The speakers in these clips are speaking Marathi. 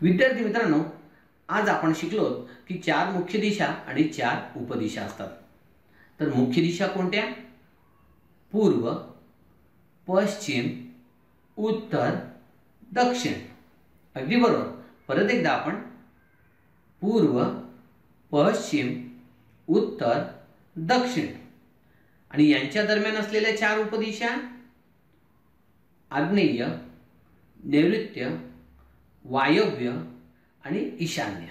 विद्यार्थी मित्रांनो, आज आपण शिकलो की चार मुख्य दिशा आणि चार उपदिशा असतात। तर मुख्य दिशा कोणत्या? पूर्व, पश्चिम, उत्तर, दक्षिण। अगदी बरोबर। परत एकदा आपण पूर्व, पश्चिम, उत्तर, दक्षिण आणि यांच्या दरम्यान असलेल्या चार उपदिशा आग्नेय, नैऋत्य, वायव्य आणि ईशान्य।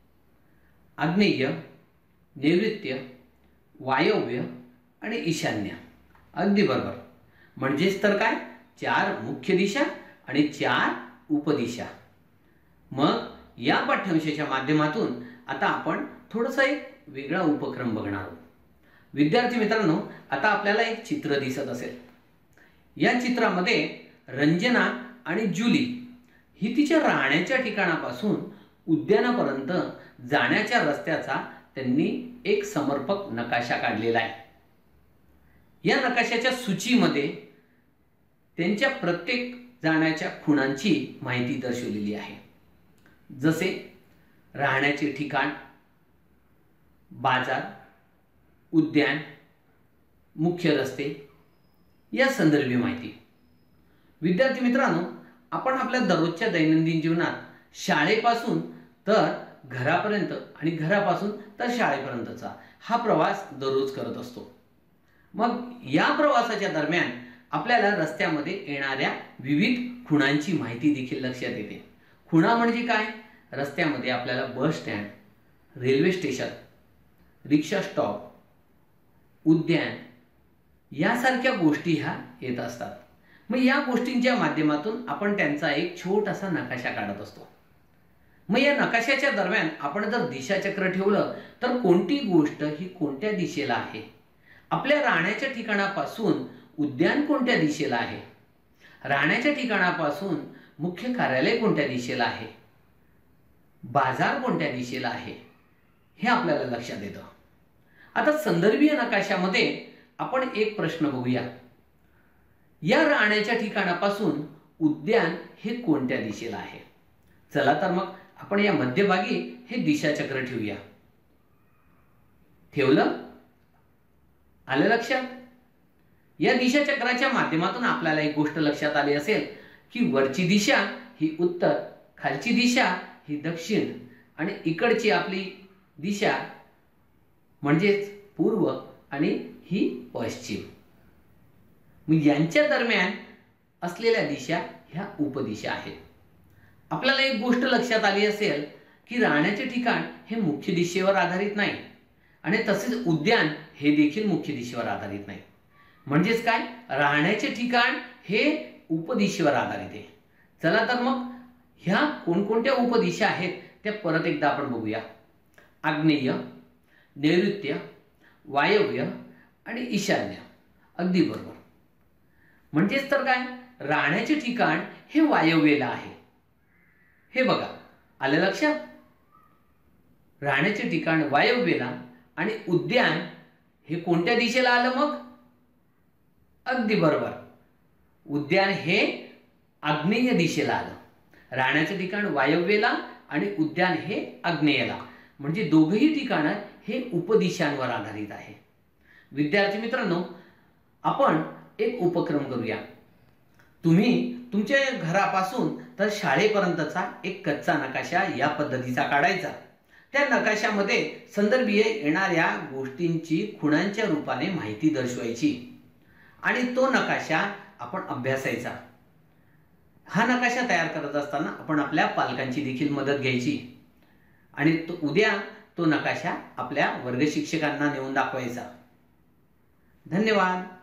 आग्नेय, नैऋत्य, वायव्य आणि ईशान्य। अगदी बरोबर। म्हणजेच तर काय, चार मुख्य दिशा आणि चार उपदिशा। मग या पाठ्यांशाच्या माध्यमातून आता आपण थोडासा एक वेगळा उपक्रम बघणार आहोत। विद्यार्थी मित्रांनो, आता आपल्याला एक चित्र दिसत असेल। या चित्रामध्ये रंजना आणि जुली ही तिच्या राहण्याच्या ठिकाणापासून उद्यानापर्यंत जाण्याच्या रस्त्याचा त्यांनी एक समर्पक नकाशा काढलेला आहे। या नकाशाच्या सूचीमध्ये त्यांच्या प्रत्येक जाण्याच्या खुणांची माहिती दर्शवलेली आहे, जसे राहण्याचे ठिकाण, बाजार, उद्यान, मुख्य रस्ते या संदर्भी माहिती। विद्यार्थी मित्रांनो, आपण आपल्या दररोजच्या दैनंदिन जीवनात शाळेपासून तर घरापर्यंत आणि घरापासून तर शाळेपर्यंतचा हा प्रवास दररोज करत असतो। मग या प्रवासाच्या दरम्यान आपल्याला रस्त्यामध्ये येणाऱ्या विविध खुणांची माहिती देखील लक्षात येते। खुणा म्हणजे काय? रस्त्यामध्ये आपल्याला bus stand, railway station, rickshaw stop, उद्यान यासारख्या गोष्टी ह्या येत असतात। मग या गोष्टींच्या माध्यमातून आपण त्यांचा एक छोटासा नकाशा काढत असतो। मग या नकाशाच्या दरम्यान आपण जर दिशाचक्र ठेवलं तर कोणती गोष्ट ही कोणत्या दिशेला आहे, आपल्या राहण्याच्या ठिकाणापासून उद्यान कोणत्या दिशेला आहे, राहण्याच्या ठिकाणापासून मुख्य कार्यालय कोणत्या दिशेला आहे, बाजार कोणत्या दिशेला आहे, हे आपल्याला लक्षात येतं। आता संदर्भीय नकाशामध्ये आपण एक प्रश्न बघूया। या राहण्याच्या ठिकाणापासून उद्यान हे कोणत्या दिशेला आहे? चला तर मग आपण या मध्यभागी हे दिशाचक्र ठेवूया। ठेवलं? आलं लक्षात? या दिशाचक्राच्या माध्यमातून आपल्याला एक गोष्ट लक्षात आली असेल की वरची दिशा ही उत्तर, खालची दिशा ही दक्षिण आणि इकडची आपली दिशा म्हणजेच पूर्व आणि ही पश्चिम। मग यांच्या दरम्यान असलेल्या दिशा ह्या उपदिशा आहेत। आपल्याला एक गोष्ट लक्षात आली असेल की राहण्याचे ठिकाण हे मुख्य दिशेवर आधारित नाही आणि तसेच उद्यान हे देखील मुख्य दिशेवर आधारित नाही। म्हणजेच काय, राहण्याचे ठिकाण हे उपदिशेवर आधारित आहे। चला तर मग ह्या कोणकोणत्या उपदिशा आहेत त्या परत एकदा आपण बघूया। आग्नेय, नैऋत्य, वायव्य आणि ईशान्य। अगदी बरोबर। म्हणजेच तर काय, राहण्याचे ठिकाण हे वायव्येला आहे। हे बघा, आलं लक्षात? राहण्याचे ठिकाण वायव्येला आणि उद्यान हे कोणत्या दिशेला आलं मग? अगदी बरोबर, उद्यान हे आग्नेय दिशेला आलं। राहण्याचे ठिकाण वायव्येला आणि उद्यान हे आग्नेयेला, म्हणजे दोघही ठिकाणं हे उपदिशांवर आधारित आहे। विद्यार्थी मित्रांनो, आपण एक उपक्रम करूया। तुम्ही तुमच्या घरापासून तर शाळेपर्यंतचा एक कच्चा नकाशा या पद्धतीचा काढायचा। त्या नकाशामध्ये संदर्भीय येणाऱ्या गोष्टींची खुणांच्या रूपाने माहिती दर्शवायची आणि तो नकाशा आपण अभ्यासायचा। हा नकाशा तयार करत असताना आपण आपल्या पालकांची देखील मदत घ्यायची आणि उद्या तो नकाशा आपल्या वर्ग शिक्षकांना नेऊन दाखवायचा। धन्यवाद।